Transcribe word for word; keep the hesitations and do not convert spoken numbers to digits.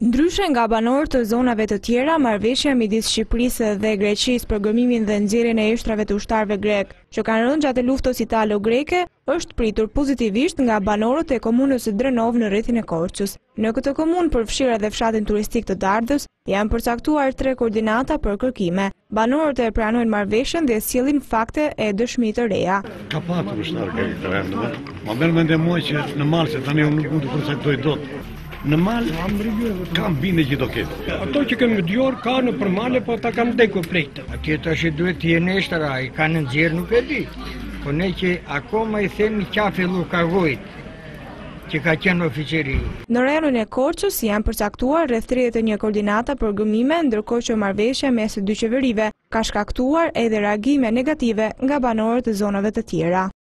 Ndryshe nga banorët të zonave të tjera, marrëveshja midis Shqipërisë dhe Greqisë për gëmimin dhe nxjerrjen e eshtrave të ushtarëve grek, që kanë rënë gjatë luftës italo-greke, është pritur pozitivisht nga banorët e komunës së Drenov në rrethin e Korçës. Në këtë komunë, përfshirë edhe fshatin turistik të Dardës, janë përcaktuar tre koordinata për kërkime. Banorët e pranojnë marrëveshjen dhe sjellin fakte e dëshmi të reja. Ka patur ushtarë grek të vendeve, ma merr mendje mua që në mal se tani unë nuk mund të përcaktoj dot. Në mal kam bine që do ketë. Ato që kemi dëgjuar ka në përmale, po ta kam dekur plejtë. Atje tash duhet të jenë eshtra, i kanë nxjerrë nuk e di. Po ne që akoma i themi qafi Llukagojit, që ka qenë oficeri. Në rajonin e Korçës janë përcaktuar rreth tridhjetë e një koordinata për gëmime, ndërkohë që marrëveshja mes së dy qeverive ka shkaktuar edhe reagime negative nga banorët e zonave të tjera.